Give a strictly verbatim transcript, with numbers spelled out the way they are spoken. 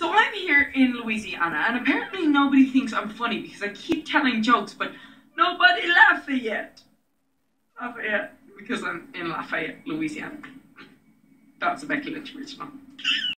So I'm here in Louisiana, and apparently nobody thinks I'm funny because I keep telling jokes, but nobody Lafayette. Lafayette, because I'm in Lafayette, Louisiana. That's a Becky Lynch original.